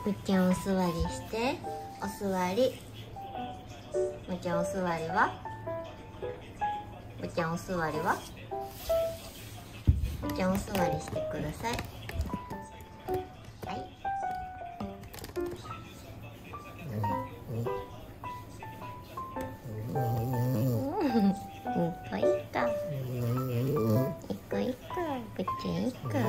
むっちゃんお座りして。お座り。むっちゃんお座りは。むっちゃんお座りは。むっちゃんお座りしてください。はい。一個一個。一個一個。むっちゃん一個。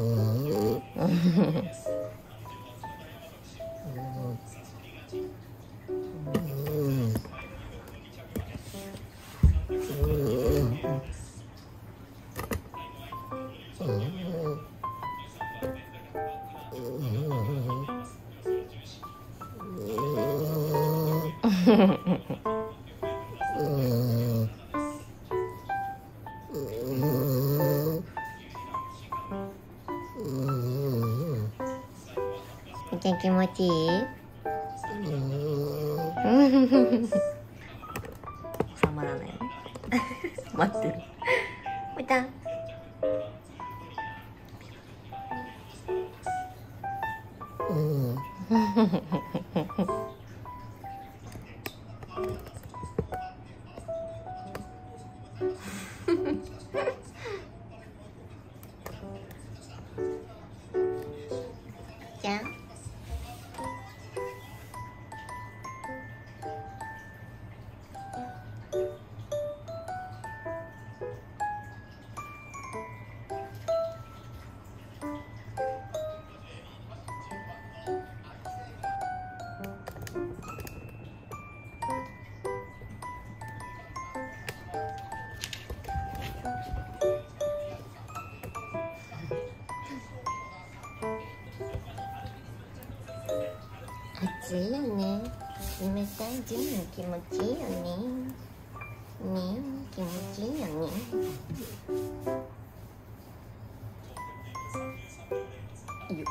みっちゃん気持ちいい？収まらないね。待ってる。みっちゃん。じゃん。暑いよね。冷たいジム気持ちいいよね。ね、気持ちいいよね。いいよ。